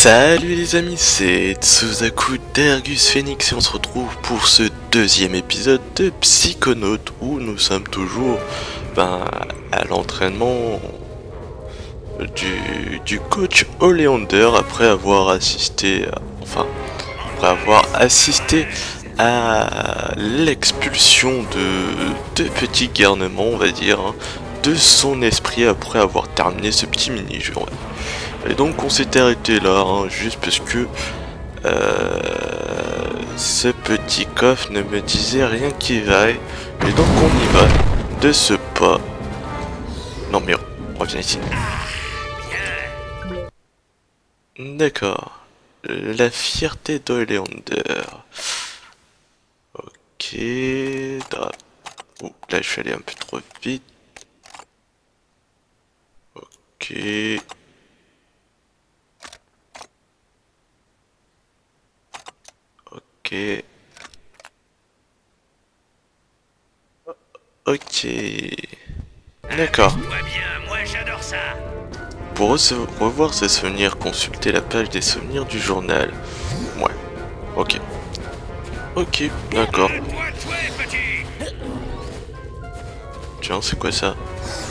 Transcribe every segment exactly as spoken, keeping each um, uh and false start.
Salut les amis, c'est Tsuzaku d'Ergus Phoenix et on se retrouve pour ce deuxième épisode de Psychonaut où nous sommes toujours ben, à l'entraînement du, du coach Oleander après avoir assisté, à, enfin, après avoir assisté à l'expulsion de deux petits garnements, on va dire, hein, de son esprit après avoir terminé ce petit mini-jeu. Ouais. Et donc on s'était arrêté là, hein, juste parce que euh, ce petit coffre ne me disait rien qui vaille. Et donc on y va, de ce pas. Non mais reviens ici. D'accord. La fierté d'Oleander. Ok. Oh, là je suis allé un peu trop vite. Ok. Ok. Ok. D'accord. Pour revoir ses souvenirs, consultez la page des souvenirs du journal. Ouais. Ok. Ok, d'accord. Tiens, c'est quoi ça?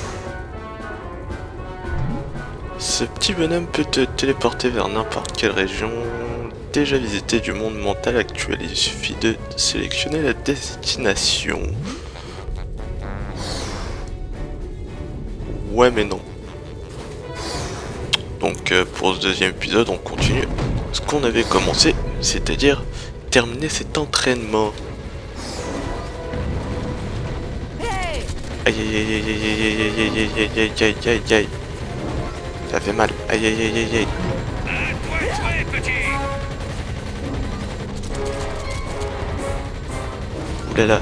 Ce petit bonhomme peut te téléporter vers n'importe quelle région déjà visitée du monde mental actuel. Il suffit de sélectionner la destination. Ouais mais non. Donc euh, pour ce deuxième épisode on continue ce qu'on avait commencé, c'est-à-dire terminer cet entraînement. Aïe aïe aïe aïe aïe aïe aïe aïe aïe aïe aïe aïe aïe. Ça fait mal. Aïe aïe aïe aïe aïe. Oulala.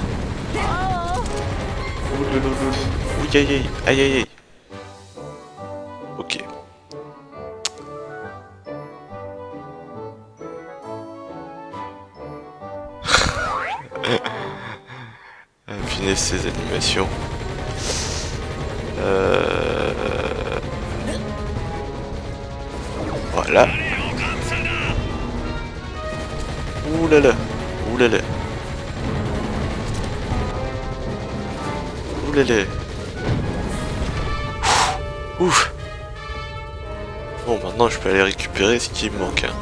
Ouloulou. Ouh aïe aïe aïe aïe aïe. Ok. Affiner ces animations. Euh... Voilà. Ouh là là. Ouh là là. Ouh là là. Ouf. Bon, maintenant je peux aller récupérer ce qui me manque. Hein.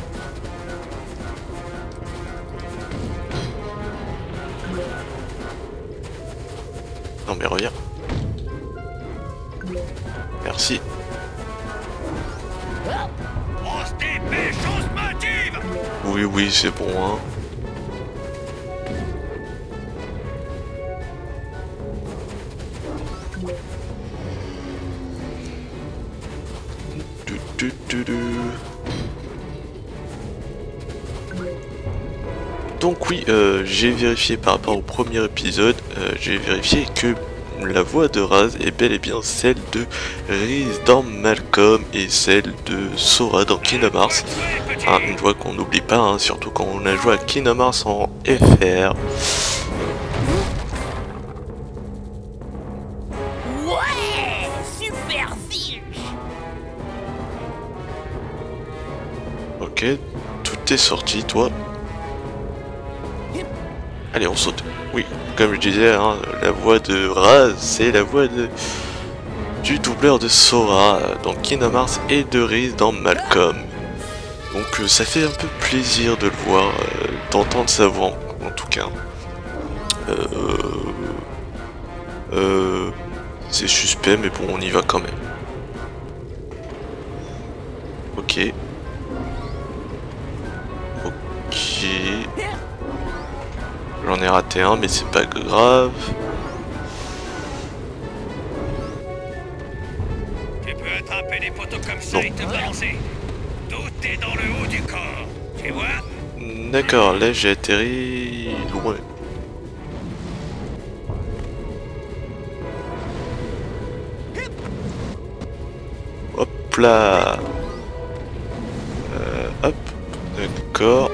Non mais reviens. Merci. Oui, oui, c'est bon, hein. Du, du, du, du. Donc oui, euh, j'ai vérifié par rapport au premier épisode, euh, j'ai vérifié que la voix de Raz est bel et bien celle de Riz dans Malcolm et celle de Sora dans Kingdom Hearts. Hein, une voix qu'on n'oublie pas, hein, surtout quand on a joué à Kingdom Hearts en F R. Ouais, super vite. Ok, tout est sorti, toi. Allez, on saute. Oui, comme je disais, hein, la voix de Raz, c'est la voix de du doubleur de Sora euh, dans Kingdom Hearts et de Riz dans Malcolm. Donc euh, ça fait un peu plaisir de le voir, euh, d'entendre sa voix en, en tout cas. Euh, euh, c'est suspect, mais bon, on y va quand même. Ok. Ok. J'en ai raté un, mais c'est pas grave. Tu peux attraper des poteaux comme ça et te balancer. Tout est dans le haut du corps, tu vois? D'accord, là j'ai atterri loin. Hop là. Euh, hop, d'accord.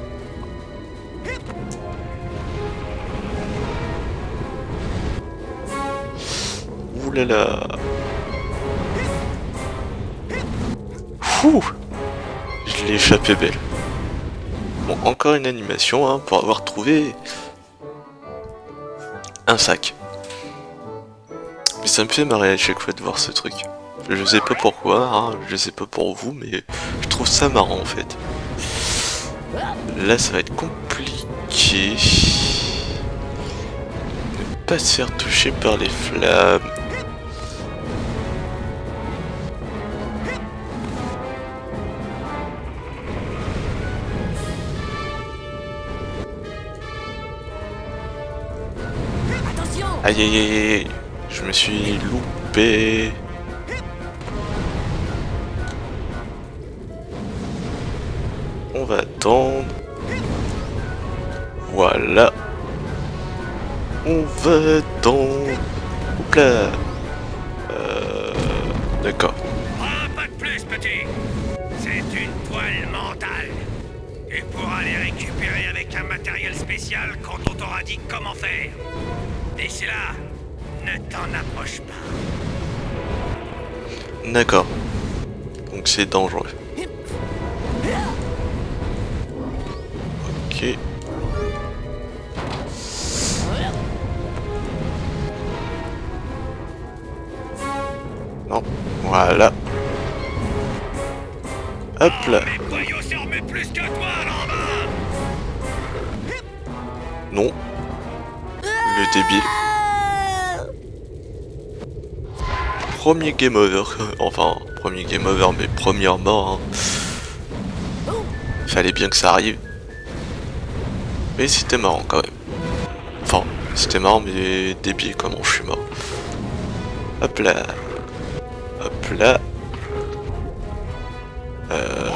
Ouh là là. Ouh, je l'ai échappé belle. Bon, encore une animation hein, pour avoir trouvé un sac. Mais ça me fait marrer à chaque fois de voir ce truc. Je sais pas pourquoi, hein, je sais pas pour vous, mais je trouve ça marrant en fait. Là ça va être compliqué. Ne pas se faire toucher par les flammes. Aïe aïe aïe aïe, je me suis loupé. On va attendre. Voilà. On va attendre. Hop là. Euh, D'accord. Ah, pas de plus, petit. C'est une toile mentale. Tu pourras les récupérer avec un matériel spécial quand on t'aura dit comment faire. D'ici là, ne t'en approche pas. D'accord. Donc c'est dangereux. Ok. Non. Voilà. Hop là. Les boyaux se remettent plus que toi, là en bas. Non. Le débile. Premier game over. Enfin, premier game over, mais première mort. Hein. Fallait bien que ça arrive. Mais c'était marrant quand même. Enfin, c'était marrant, mais débile comment je suis mort. Hop là. Hop là. Euh...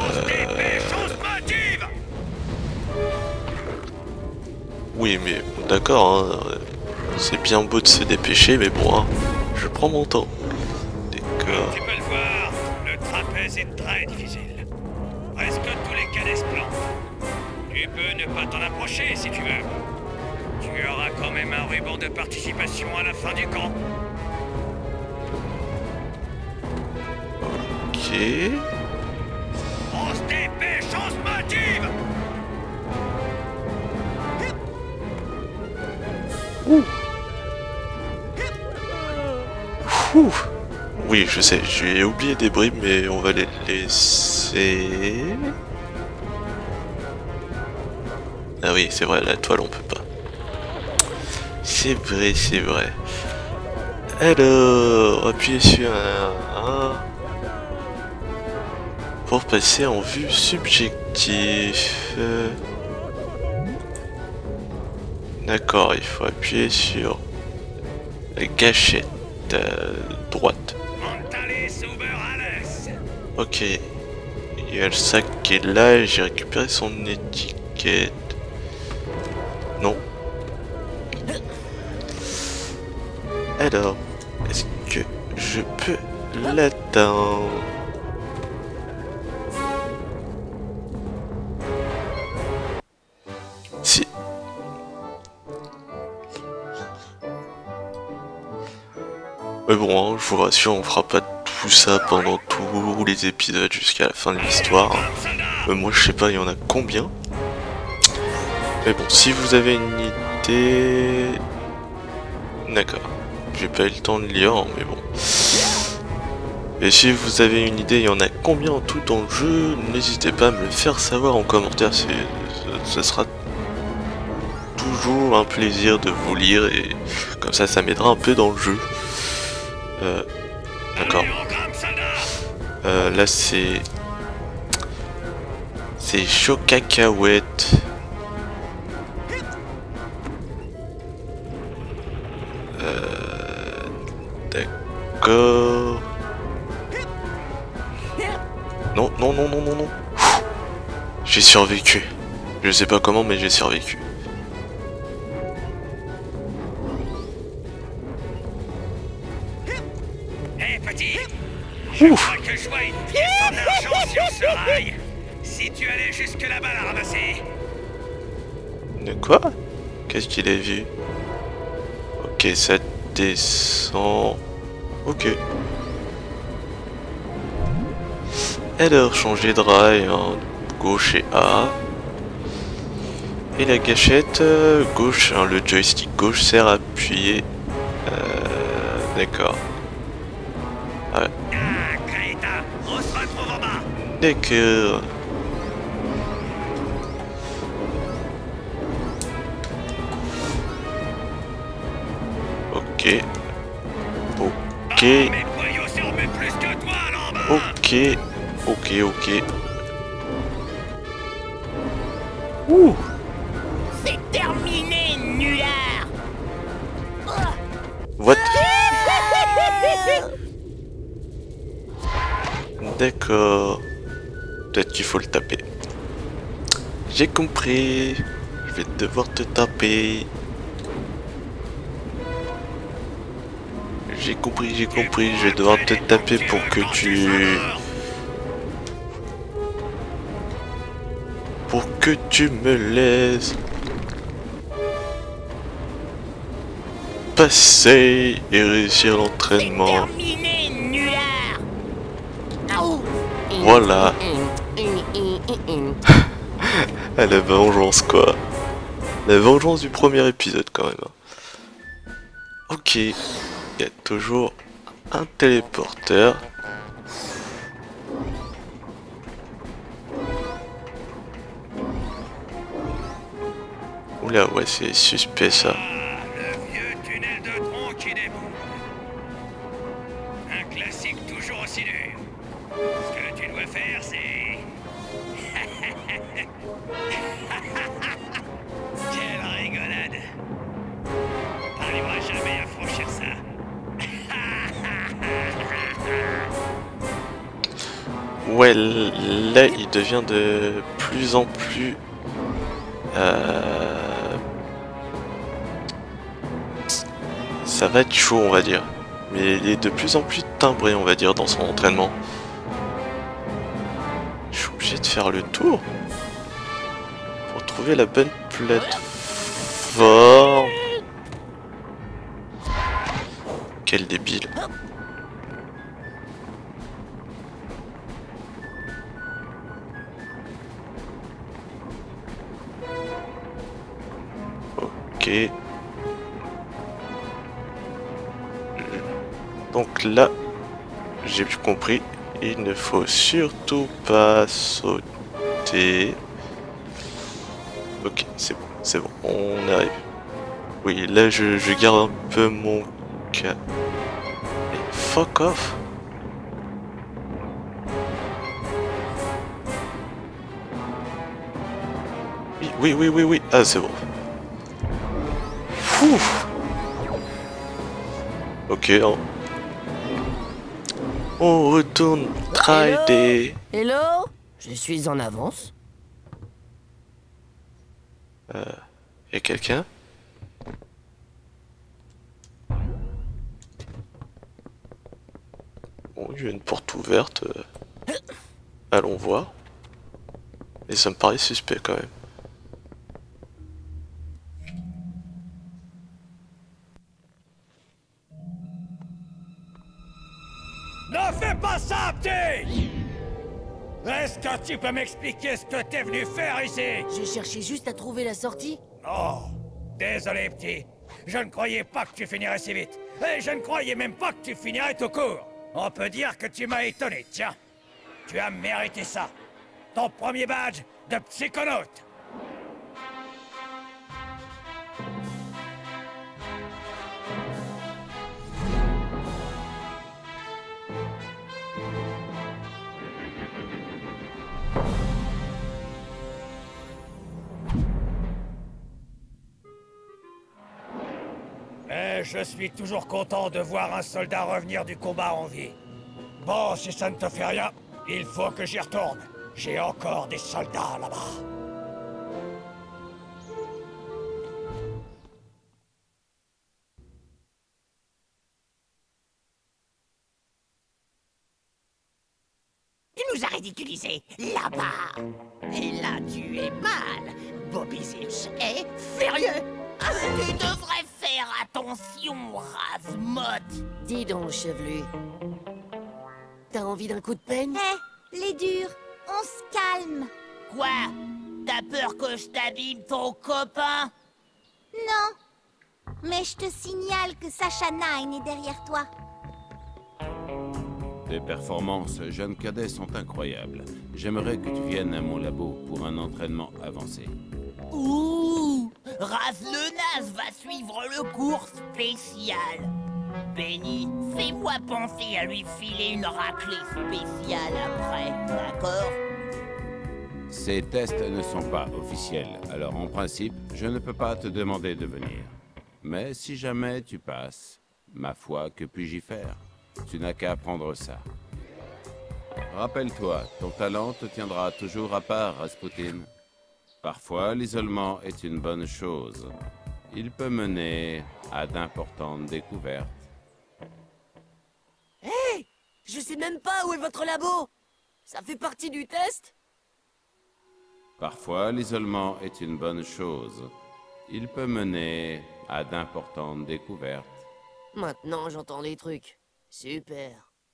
Oui, mais d'accord, hein. C'est bien beau de se dépêcher, mais bon, hein, je prends mon temps. D'accord. Tu peux le voir, le trapèze est très difficile. Presque tous les cadets se plantent. Tu peux ne pas t'en approcher si tu veux. Tu auras quand même un ruban de participation à la fin du camp. Ok. On se dépêche, on se motive. Ouh. Ouh. Oui, je sais, j'ai oublié des bribes, mais on va les laisser. Ah oui, c'est vrai, la toile on peut pas. C'est vrai, c'est vrai. Alors, appuyez sur un, un pour passer en vue subjective. D'accord, il faut appuyer sur la gâchette euh, droite. Ok, il y a le sac qui est là et j'ai récupéré son étiquette. Non. Alors, est-ce que je peux l'atteindre? Si. Mais bon, hein, je vous rassure, on fera pas tout ça pendant tous les épisodes jusqu'à la fin de l'histoire. Euh, moi je sais pas, il y en a combien. Mais bon, si vous avez une idée... D'accord. J'ai pas eu le temps de lire, mais bon. Et si vous avez une idée, il y en a combien en tout dans le jeu, n'hésitez pas à me le faire savoir en commentaire. Ce sera toujours un plaisir de vous lire et comme ça, ça m'aidera un peu dans le jeu. Euh, D'accord. Euh, là, c'est... C'est chaud cacahuète. Euh... D'accord. Non, non, non, non, non, non. J'ai survécu. Je sais pas comment, mais j'ai survécu. Hé, petit, je crois que je vois une pièce en argent sur ce rail. Si tu allais jusque là-bas la ramasser. De quoi? Qu'est-ce qu'il a vu? Ok, ça descend. Ok. Alors, changer de rail, hein. gauche et A. Et la gâchette euh, gauche, hein, le joystick gauche sert à appuyer. Euh, D'accord. Ouais. Ah, crétin, on se retrouve en bas. D'accord. Ok. Ok. Mais voyons si on met plus que toi là en bas. Ok. Ok, ok. Ouh. C'est terminé, nulard. What? D'accord. Peut-être qu'il faut le taper. J'ai compris. Je vais devoir te taper. J'ai compris, j'ai compris. Je vais devoir te taper pour que tu... Pour que tu me laisses passer et réussir l'entraînement. Terminé, nulard. Aouh. Voilà. Ah, la vengeance quoi. La vengeance du premier épisode quand même. Ok. Il y a toujours un téléporteur. Oula ouais c'est suspect ça. Ah, le vieux tunnel de tronc qui déboule. Un classique toujours aussi dur. Ce que tu dois faire, c'est... Quelle rigolade. T'arriveras jamais à franchir ça. Ouais là il devient de plus en plus... Euh... Ça va être chaud on va dire. Mais il est de plus en plus timbré on va dire dans son entraînement. Je suis obligé de faire le tour pour trouver la bonne plateforme. Quel débile. Ok. Donc là, j'ai plus compris. Il ne faut surtout pas sauter. Ok, c'est bon, c'est bon, on arrive. Oui, là je, je garde un peu mon cas. Et fuck off. Oui, oui, oui, oui, oui. Ah, c'est bon. Ouf. Ok, hein. On retourne trader. Hello? Je suis en avance. Euh, y a quelqu'un? Bon, il y a une porte ouverte. Euh... Allons voir. Et ça me paraît suspect quand même. Ne fais pas ça, petit! Est-ce que tu peux m'expliquer ce que t'es venu faire ici? Je cherchais juste à trouver la sortie. Oh, désolé, petit. Je ne croyais pas que tu finirais si vite. Et je ne croyais même pas que tu finirais tout court. On peut dire que tu m'as étonné, tiens. Tu as mérité ça. Ton premier badge de psychonaute. Et je suis toujours content de voir un soldat revenir du combat en vie. Bon, si ça ne te fait rien, il faut que j'y retourne. J'ai encore des soldats là-bas. Tu nous as ridiculisés là-bas. Et là, tu es mal. Bobby Zilch est furieux. Tu devrais faire attention, Razmot. Dis donc, chevelu. T'as envie d'un coup de peine? Hé, les durs, on se calme. Quoi? T'as peur que je t'abîme ton copain? Non. Mais je te signale que Sacha Nine est derrière toi. Tes performances, jeune cadet, sont incroyables. J'aimerais que tu viennes à mon labo pour un entraînement avancé. Ouh! Raz le Naze va suivre le cours spécial. Benny, fais-moi penser à lui filer une raclée spéciale après, d'accord? Ces tests ne sont pas officiels, alors en principe, je ne peux pas te demander de venir. Mais si jamais tu passes, ma foi, que puis-je y faire? Tu n'as qu'à apprendre ça. Rappelle-toi, ton talent te tiendra toujours à part, Rasputin. Parfois, l'isolement est une bonne chose. Il peut mener à d'importantes découvertes. Hé hey, je sais même pas où est votre labo. Ça fait partie du test? Parfois, l'isolement est une bonne chose. Il peut mener à d'importantes découvertes. Maintenant, j'entends des trucs. Super.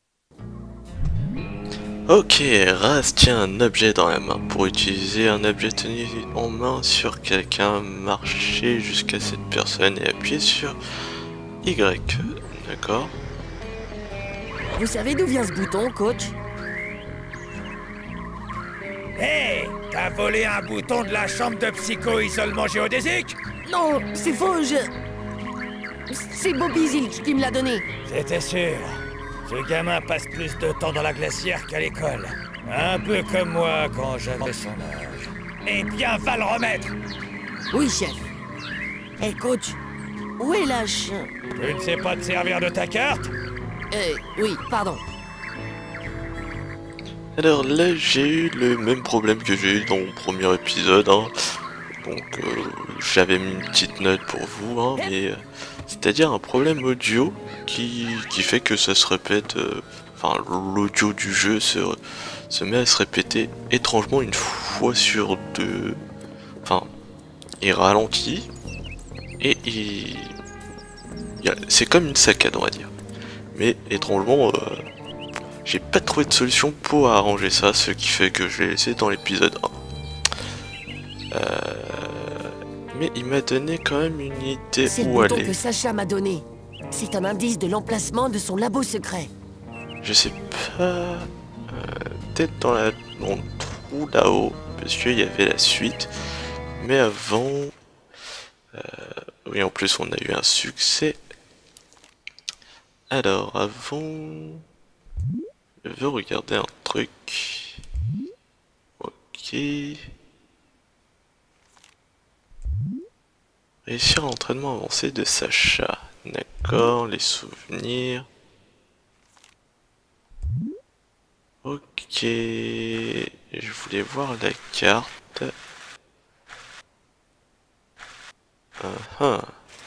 Ok, Raz tient un objet dans la main. Pour utiliser un objet tenu en main sur quelqu'un, marchez jusqu'à cette personne et appuyez sur Y. D'accord. Vous savez d'où vient ce bouton, coach? Hé, hey, t'as volé un bouton de la chambre de psycho-isolement géodésique? Non, c'est faux, je... C'est Bobby Zilch qui me l'a donné. J'étais sûr. Ce gamin passe plus de temps dans la glacière qu'à l'école. Un peu comme moi quand j'avais son âge. Eh bien, va le remettre! Oui, chef. Hé, hey, coach, où est la ch... Tu ne sais pas te servir de ta carte? Euh, oui, pardon. Alors là, j'ai eu le même problème que j'ai eu dans mon premier épisode. Hein. Donc, euh, j'avais mis une petite note pour vous, hein, mais... Euh, c'est-à-dire un problème audio qui, qui fait que ça se répète... Euh, enfin, l'audio du jeu se, se met à se répéter étrangement une fois sur deux. Enfin, il ralentit. Et il... il c'est comme une saccade, on va dire. Mais étrangement... Euh, j'ai pas trouvé de solution pour arranger ça, ce qui fait que je l'ai laissé dans l'épisode un. Euh... Mais il m'a donné quand même une idée C'est le où bouton aller. que Sacha m'a donné. C'est un indice de l'emplacement de son labo secret. Je sais pas... Euh, Peut-être dans, la... dans le trou là-haut, parce qu'il y avait la suite. Mais avant... Euh... Oui, en plus on a eu un succès. Alors, avant... Je veux regarder un truc. Ok. Réussir l'entraînement avancé de Sacha. D'accord, les souvenirs. Ok. Je voulais voir la carte. Uh -huh.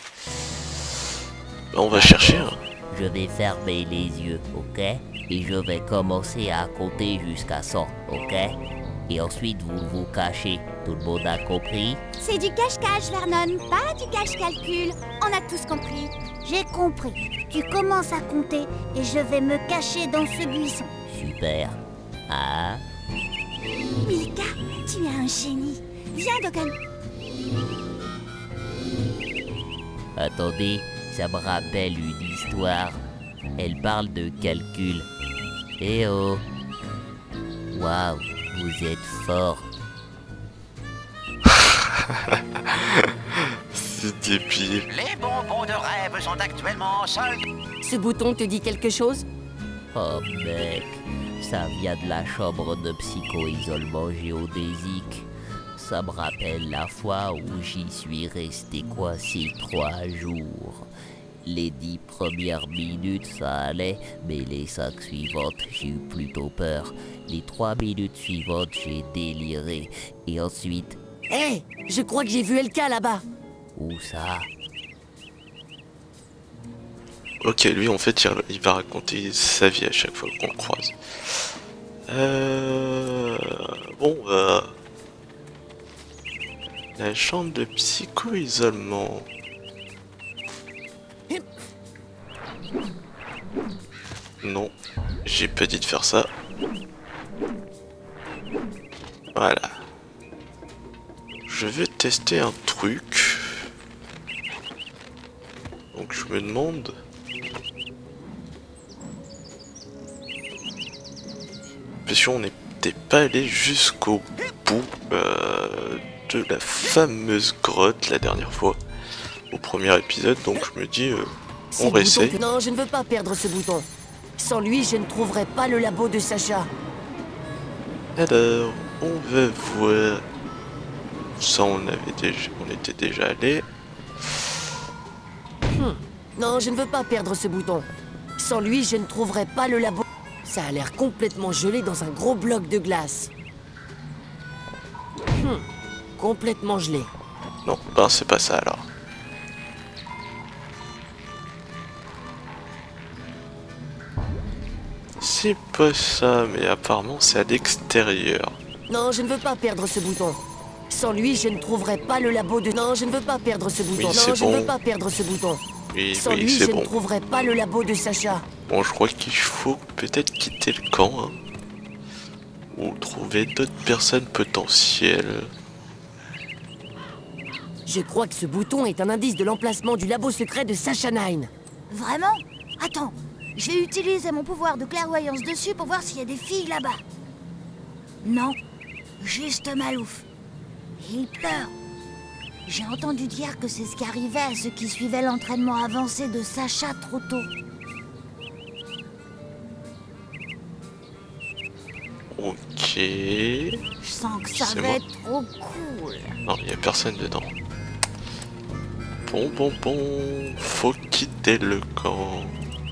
Bah, on va chercher. Hein. Je vais fermer les yeux, ok? Et je vais commencer à compter jusqu'à cent, ok? Et ensuite vous vous cachez. Tout le monde a compris? C'est du cache-cache, Vernon, pas du cache-calcul. On a tous compris. J'ai compris. Tu commences à compter et je vais me cacher dans ce buisson. Super. Ah? Milka, tu es un génie. Viens, Dogan. Attendez, ça me rappelle une histoire. Elle parle de calcul. Eh oh! Waouh, vous êtes fort. C'est débile. Les bonbons de rêve sont actuellement seuls. Ce bouton te dit quelque chose? Oh mec, ça vient de la chambre de psycho-isolement géodésique. Ça me rappelle la fois où j'y suis resté coincé trois jours. Les dix premières minutes, ça allait, mais les cinq suivantes, j'ai eu plutôt peur. Les trois minutes suivantes, j'ai déliré. Et ensuite... Hé, hey, je crois que j'ai vu Elka là-bas. Où ça? Ok, lui en fait, il, il va raconter sa vie à chaque fois qu'on le croise. Euh... Bon, bah... La chambre de psycho-isolement... Non, j'ai pas dit de faire ça. Voilà. je vais tester un truc. Donc je me demande... Parce qu'on n'était pas allé jusqu'au bout euh, de la fameuse grotte la dernière fois, au premier épisode, donc je me dis, euh, on réessaye. Que... Non, je ne veux pas perdre ce bouton. Sans lui, je ne trouverai pas le labo de Sacha. Alors, on va voir. Ça, on avait déjà, on était déjà allé. Hmm. Non, je ne veux pas perdre ce bouton. Sans lui, je ne trouverai pas le labo. Ça a l'air complètement gelé dans un gros bloc de glace. Hmm. Complètement gelé. Non, ben c'est pas ça alors. C'est pas ça, mais apparemment c'est à l'extérieur. Non, je ne veux pas perdre ce bouton. Sans lui, je ne trouverai pas le labo de... Non, je ne veux pas perdre ce bouton. Oui, non, je bon. ne veux pas perdre ce bouton. Oui, Sans oui, lui, c'est je bon. ne trouverai pas le labo de Sacha. Bon, je crois qu'il faut peut-être quitter le camp, hein, ou trouver d'autres personnes potentielles. Je crois que ce bouton est un indice de l'emplacement du labo secret de Sacha Nine. Vraiment? Attends, je vais utiliser mon pouvoir de clairvoyance dessus pour voir s'il y a des filles là-bas. Non, juste Malouf. Il pleure. J'ai entendu dire que c'est ce qui arrivait à ceux qui suivaient l'entraînement avancé de Sacha trop tôt. Ok. Je sens que ça C'est va moi. être trop cool. Non, il n'y a personne dedans. Bon, bon, bon. Faut quitter le camp.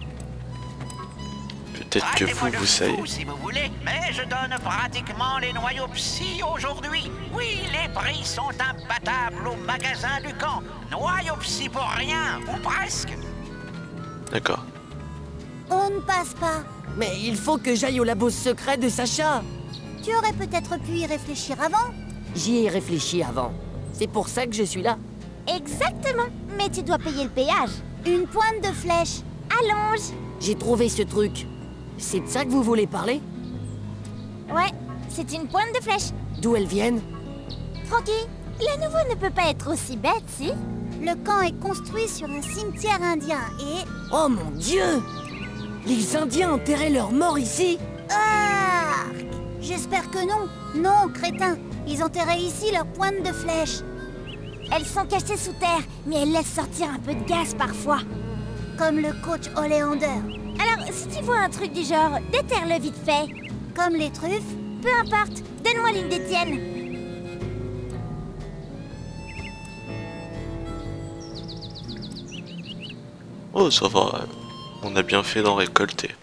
Peut-être que vous, vous savez. Si vous voulez, mais je donne pratiquement les noyaux psy aujourd'hui. Oui, les prix sont imbattables au magasin du camp. Noyaux psy pour rien, ou presque. D'accord. On ne passe pas. Mais il faut que j'aille au labo secret de Sacha. Tu aurais peut-être pu y réfléchir avant. J'y ai réfléchi avant. C'est pour ça que je suis là. Exactement. Mais tu dois payer le péage. Une pointe de flèche. Allonge. J'ai trouvé ce truc. C'est de ça que vous voulez parler? Ouais, c'est une pointe de flèche. D'où elles viennent? Francky, le nouveau ne peut pas être aussi bête, si? Le camp est construit sur un cimetière indien et... Oh mon Dieu! Les Indiens enterraient leurs morts ici? Ah! J'espère que non. Non, crétin. Ils enterraient ici leurs pointes de flèche. Elles sont cachées sous terre, mais elles laissent sortir un peu de gaz parfois. Comme le coach Oleander. Alors, si tu vois un truc du genre, déterre-le vite fait. Comme les truffes, peu importe, donne-moi l'une des tiennes. Oh, ça va. On a bien fait d'en récolter.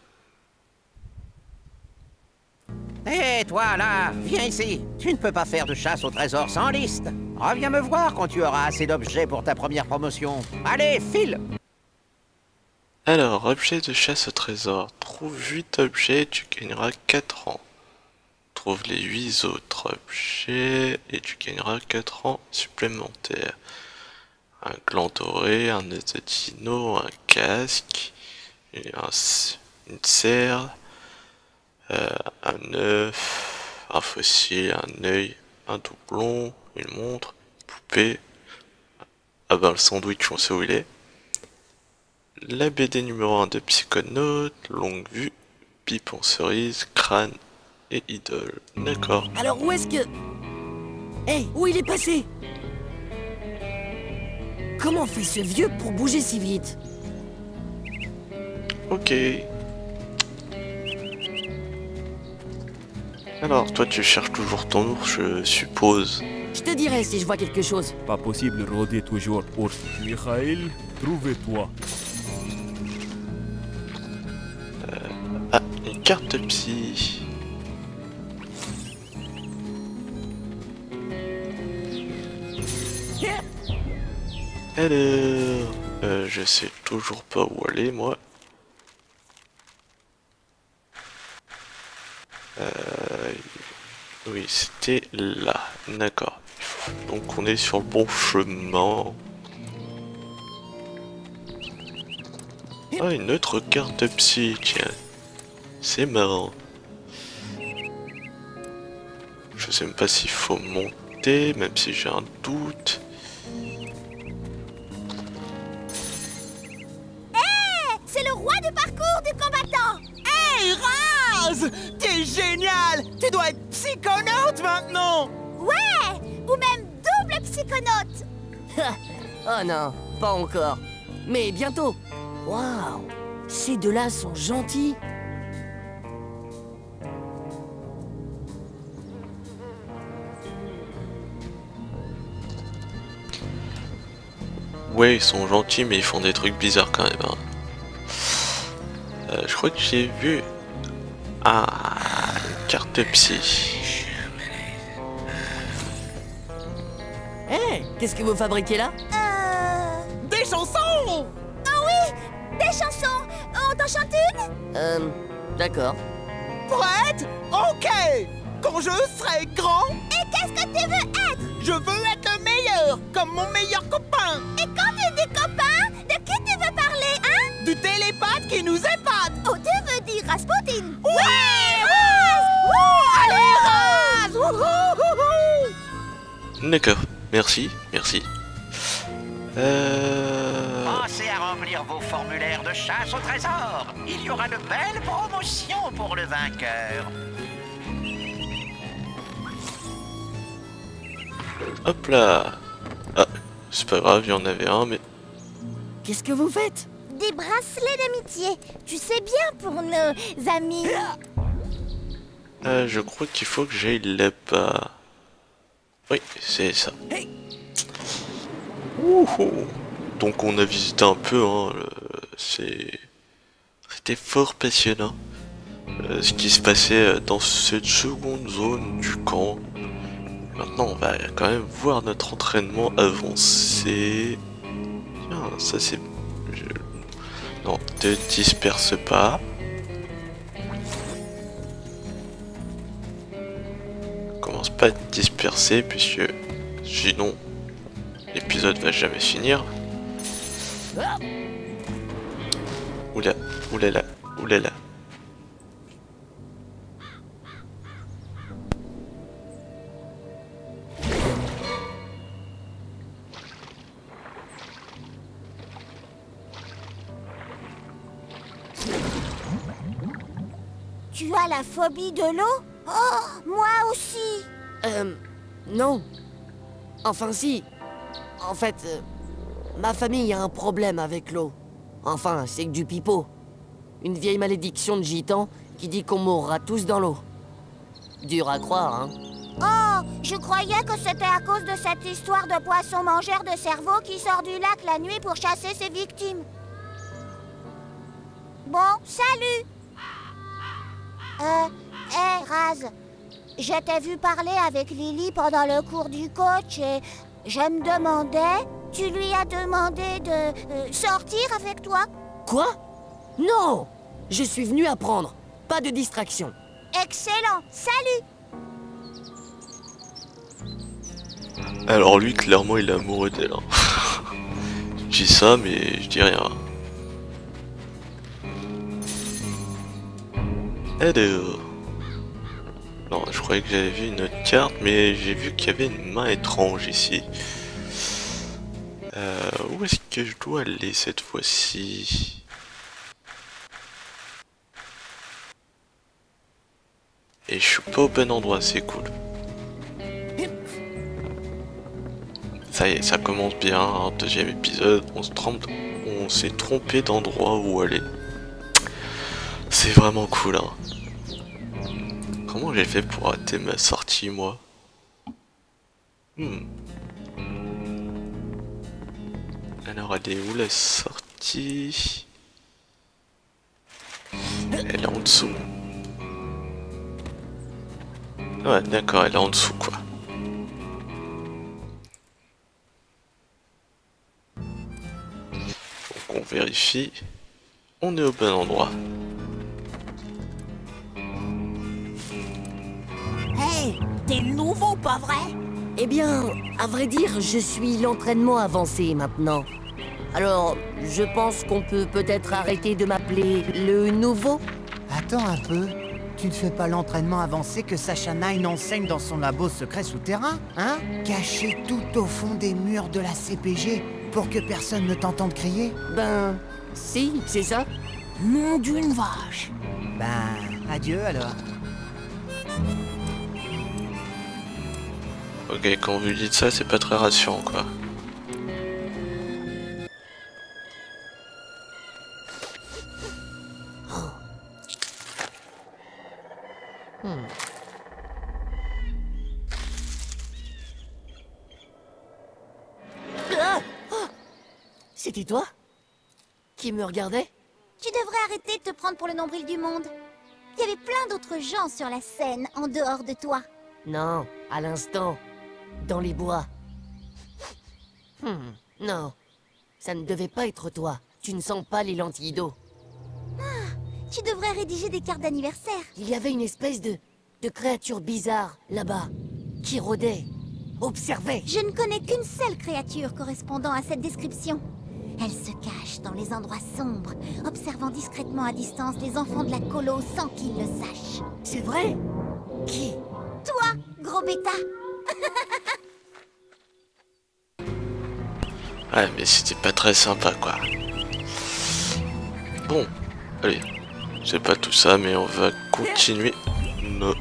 Hé, toi là, viens ici. Tu ne peux pas faire de chasse au trésor sans liste. Reviens me voir quand tu auras assez d'objets pour ta première promotion. Allez, file! Alors, objet de chasse au trésor. Trouve huit objets, tu gagneras quatre ans. Trouve les huit autres objets et tu gagneras quatre ans supplémentaires. Un gland doré, un œuf de dino, un casque, et un, une serre, euh, un œuf, un fossile, un œil, un doublon, une montre, une poupée. Ah ben le sandwich, on sait où il est. La B D numéro un de Psychonautes, longue vue, pipe en cerise, crâne et idole. D'accord. Alors où est-ce que... Hé, où il est passé? Comment fait ce vieux pour bouger si vite? Ok. Alors, toi tu cherches toujours ton ours, je suppose. Je te dirai si je vois quelque chose. Pas possible de rôder toujours ours. Mikhail, trouvez-toi. Ah, une carte de psy. Alors, euh, je sais toujours pas où aller, moi. Euh, oui, c'était là. D'accord. Donc on est sur le bon chemin. Ah, une autre carte de psy, tiens. C'est marrant. Je sais même pas s'il faut monter. tester, même si j'ai un doute. Hé, c'est le roi du parcours du combattant. Hey, Raz! T'es génial! Tu dois être psychonaute maintenant! Ouais, ou même double psychonaute. Oh non, pas encore. Mais bientôt. Waouh, ces deux-là sont gentils. Ouais, ils sont gentils, mais ils font des trucs bizarres quand même. Hein. Euh, je crois que j'ai vu ah, une carte psy. Hé, hey, qu'est-ce que vous fabriquez là? Euh... Des chansons! Oh oui, des chansons. On t'en chante une? Euh, d'accord. Prête? Ok! Quand je serai grand, Et qu'est-ce que tu veux être? je veux être le meilleur, comme mon meilleur copain! Et quand tu dis copain, de qui tu veux parler, hein? Du télépathe qui nous épate! Oh, tu veux dire Rasputin? Ouais! Raz! Allez, Raz! Wouhou! D'accord, merci, merci. Euh... Pensez à remplir vos formulaires de chasse au trésor. Il y aura de belles promotions pour le vainqueur. Hop là. Ah, c'est pas grave, il y en avait un, mais... Qu'est-ce que vous faites? Des bracelets d'amitié. Tu sais bien pour nos amis. Euh, je crois qu'il faut que j'aille là-bas. Oui, c'est ça. Wouhou. Donc on a visité un peu, hein, le... c'est... C'était fort passionnant. Euh, ce qui se passait dans cette seconde zone du camp. Maintenant on va quand même voir notre entraînement avancer. Tiens, ça c'est... Je... Non, te disperse pas. Commence pas à te disperser puisque sinon l'épisode va jamais finir. Oula, oulala, oulala. Tu as la phobie de l'eau? Oh, moi aussi. Euh, non. Enfin si. En fait, euh, ma famille a un problème avec l'eau. Enfin, c'est que du pipeau. Une vieille malédiction de gitan qui dit qu'on mourra tous dans l'eau. Dur à croire, hein. Oh, je croyais que c'était à cause de cette histoire de poisson mangeur de cerveau qui sort du lac la nuit pour chasser ses victimes. Bon, salut. Euh, hé, Raz. Je t'ai vu parler avec Lily pendant le cours du coach et je me demandais, tu lui as demandé de euh, sortir avec toi? Quoi? Non! Je suis venu apprendre. Pas de distraction. Excellent, salut. Alors lui, clairement, il est amoureux d'elle. Hein. Je dis ça, mais je dis rien. Alors... Non, je croyais que j'avais vu une autre carte, mais j'ai vu qu'il y avait une main étrange ici. Euh, où est-ce que je dois aller cette fois-ci? Et je suis pas au bon endroit, c'est cool. Ça y est, ça commence bien, hein, deuxième épisode, on se trompe, on s'est trompé d'endroit où aller. C'est vraiment cool, hein. Comment j'ai fait pour rater ma sortie, moi? Hmm. Alors, elle est où la sortie? Elle est en dessous. Ouais, d'accord, elle est en dessous, quoi. Donc, on vérifie. On est au bon endroit. Hey, t'es nouveau, pas vrai? Eh bien, à vrai dire, je suis l'entraînement avancé maintenant. Alors, je pense qu'on peut peut-être arrêter de m'appeler le nouveau. Attends un peu. Tu ne fais pas l'entraînement avancé que Sacha Nine enseigne dans son labo secret souterrain, hein? Caché tout au fond des murs de la C P G pour que personne ne t'entende crier? Ben... si, c'est ça. Nom d'une vache. Ben, adieu alors. Ok, quand vous dites ça, c'est pas très rassurant, quoi. Ah ah C'était toi? Qui me regardait? Tu devrais arrêter de te prendre pour le nombril du monde. Il y avait plein d'autres gens sur la scène en dehors de toi. Non, à l'instant. Dans les bois. Hmm, non. Ça ne devait pas être toi. Tu ne sens pas les lentilles d'eau. Tu devrais rédiger des cartes d'anniversaire. Il y avait une espèce de... de créature bizarre, là-bas. Qui rôdait. Observait. Je ne connais qu'une seule créature correspondant à cette description. Elle se cache dans les endroits sombres, observant discrètement à distance les enfants de la colo sans qu'ils le sachent. C'est vrai? Qui? Toi, gros bêta. Ouais, mais c'était pas très sympa, quoi. Bon, allez. C'est pas tout ça, mais on va continuer. No.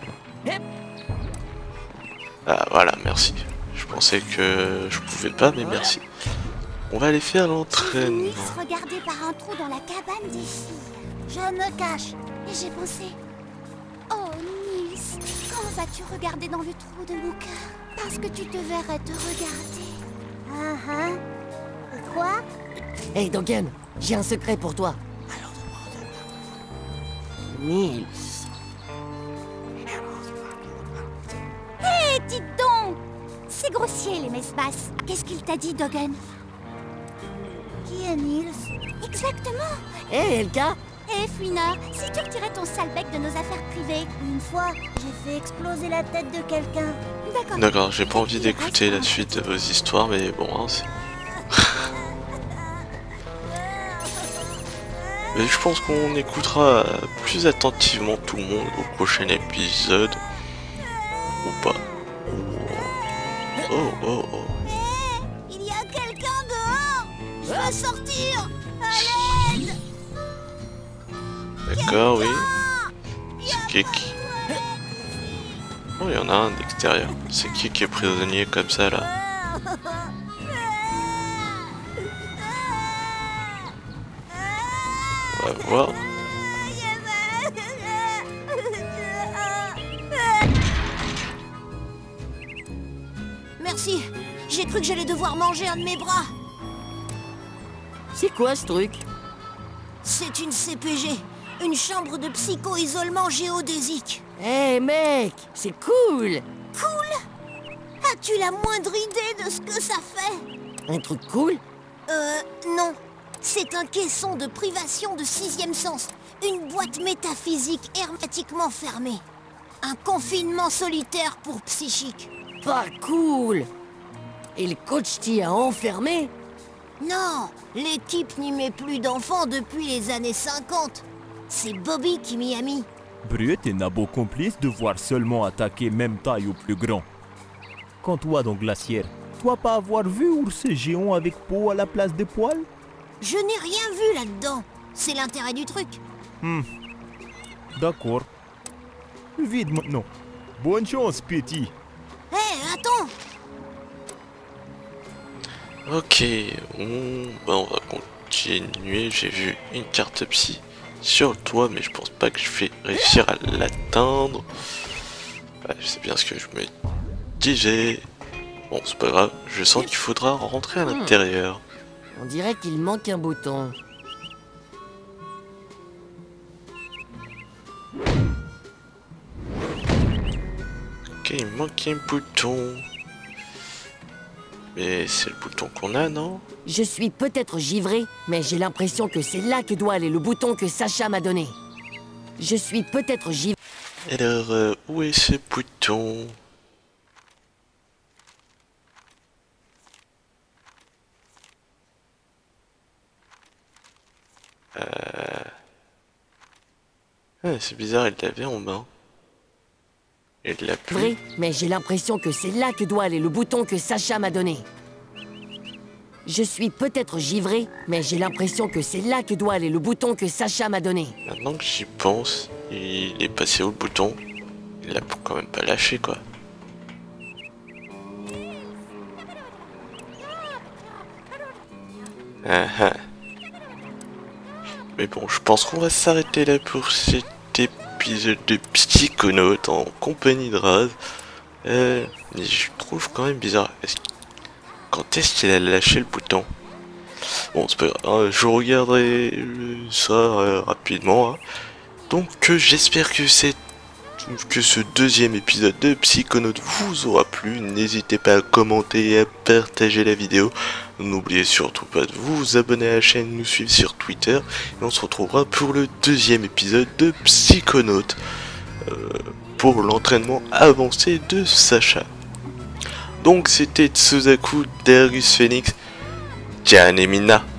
Ah, voilà, merci. Je pensais que je pouvais pas, mais merci. On va aller faire l'entraînement. Nils regardait par un trou dans la cabane des filles. Je me cache. Et j'ai pensé... Oh, Nils, quand vas-tu regarder dans le trou de mon cœur? Parce que tu te verrais te regarder. Ah ah. Et quoi? Hey, Dogen, j'ai un secret pour toi. Nils. Hé, dites donc! C'est grossier, les messes basses. Qu'est-ce qu'il t'a dit, Dogen? Qui est Nils? Exactement! Hé, hey, Elka. Hé, Fouina, si tu retirais ton sale bec de nos affaires privées. Une fois, j'ai fait exploser la tête de quelqu'un. D'accord. D'accord, j'ai pas envie d'écouter la suite de vos histoires, mais bon, hein, c'est... Mais je pense qu'on écoutera plus attentivement tout le monde au prochain épisode. Ou pas. Oh, oh, oh. Hé, il y a quelqu'un dehors! Je veux sortir! À l'aide! D'accord, oui. C'est qui qui... Oh, il y en a un d'extérieur. C'est qui qui est prisonnier comme ça, là? On va voir. Merci, j'ai cru que j'allais devoir manger un de mes bras. C'est quoi ce truc? C'est une C P G, une chambre de psycho-isolement géodésique. Hé, hey, mec, c'est cool. Cool? As-tu la moindre idée de ce que ça fait? Un truc cool? Euh, non. C'est un caisson de privation de sixième sens. Une boîte métaphysique hermétiquement fermée. Un confinement solitaire pour psychique. Pas cool. Et le coach t'y a enfermé? Non, l'équipe n'y met plus d'enfants depuis les années cinquante. C'est Bobby qui m'y a mis. Brut est Nabo complice de voir seulement attaquer même taille au plus grand. Quand toi donc glaciaire, toi pas avoir vu ours géant avec peau à la place des poils? Je n'ai rien vu là-dedans. C'est l'intérêt du truc. Hmm. D'accord. Vide maintenant. Bonne chance, petit. Hé, hey, attends. Ok, on... Bah, on va continuer. J'ai vu une carte psy sur le toit, mais je pense pas que je vais réussir à l'atteindre. Ouais, je sais bien ce que je me disais. Bon, c'est pas grave. Je sens qu'il faudra rentrer à l'intérieur. On dirait qu'il manque un bouton. Ok, il manque un bouton. Mais c'est le bouton qu'on a, non? Je suis peut-être givré, mais j'ai l'impression que c'est là que doit aller le bouton que Sacha m'a donné. Je suis peut-être givré. Alors, euh, où est ce bouton? Euh... Ah, c'est bizarre, il l'avait en main. Il l'a plus. Vrai, mais j'ai l'impression que c'est là que doit aller le bouton que Sacha m'a donné. Je suis peut-être givré, mais j'ai l'impression que c'est là que doit aller le bouton que Sacha m'a donné. Maintenant que j'y pense, il est passé où le bouton? Il l'a quand même pas lâché quoi. Ah ah. Mais bon, je pense qu'on va s'arrêter là pour cet épisode de Psychonautes en compagnie de Raz. Euh, mais je trouve quand même bizarre. Est-ce... Quand est-ce qu'il a lâché le bouton? Bon, c'est pas grave, hein, je regarderai ça euh, rapidement. Hein. Donc, euh, j'espère que cette que ce deuxième épisode de Psychonautes vous aura plu. N'hésitez pas à commenter et à partager la vidéo. N'oubliez surtout pas de vous abonner à la chaîne, nous suivre sur Twitter. Et on se retrouvera pour le deuxième épisode de Psychonautes. Euh, pour l'entraînement avancé de Sacha. Donc c'était Tsuzaku d'Ergus Phoenix. Ciao Nemina.